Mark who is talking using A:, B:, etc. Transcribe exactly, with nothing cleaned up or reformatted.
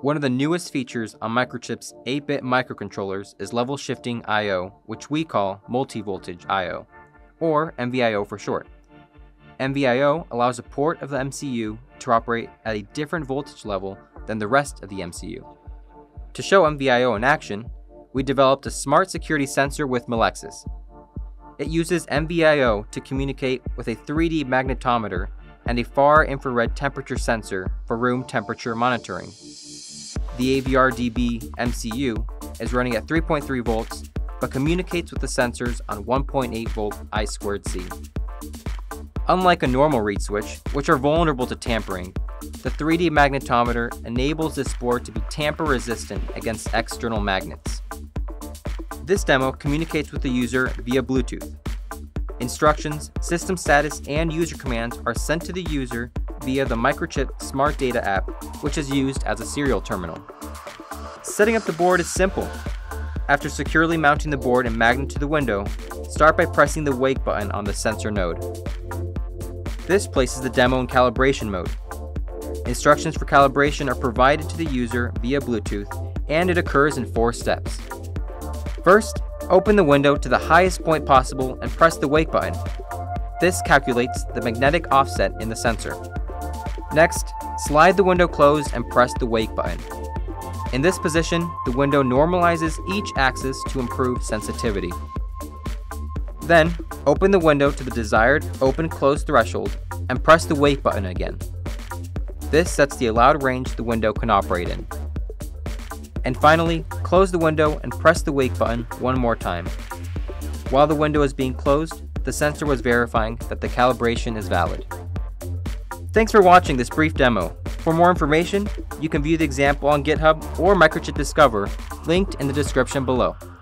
A: One of the newest features on Microchip's eight bit microcontrollers is level shifting I O, which we call multi-voltage I O, or M V I O for short. M V I O allows a port of the M C U to operate at a different voltage level than the rest of the M C U. To show M V I O in action, we developed a smart security sensor with Melexis. It uses M V I O to communicate with a three D magnetometer and a far infrared temperature sensor for room temperature monitoring. The A V R D B M C U is running at three point three volts, but communicates with the sensors on one point eight volt I two C. Unlike a normal reed switch, which are vulnerable to tampering, the three D magnetometer enables this board to be tamper resistant against external magnets. This demo communicates with the user via Bluetooth. Instructions, system status, and user commands are sent to the user via the Microchip Smart Data app, which is used as a serial terminal. Setting up the board is simple. After securely mounting the board and magnet to the window, start by pressing the wake button on the sensor node. This places the demo in calibration mode. Instructions for calibration are provided to the user via Bluetooth, and it occurs in four steps. First, open the window to the highest point possible and press the wake button. This calculates the magnetic offset in the sensor. Next, slide the window closed and press the wake button. In this position, the window normalizes each axis to improve sensitivity. Then, open the window to the desired open-close threshold and press the wake button again. This sets the allowed range the window can operate in. And finally, close the window and press the wake button one more time. While the window is being closed, the sensor was verifying that the calibration is valid. Thanks for watching this brief demo. For more information, you can view the example on GitHub or Microchip Discover, linked in the description below.